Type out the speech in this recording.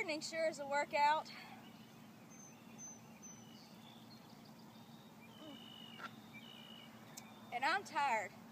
gardening sure is a workout. And I'm tired.